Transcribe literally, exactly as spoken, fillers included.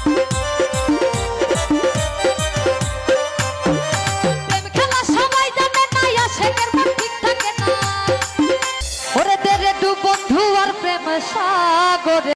প্রেম খেলা সবাই জানে না, আশেকের মন ঠিক থাকে না। ওরে দে রে ডুব বন্ধু আর প্রেম সাগরে।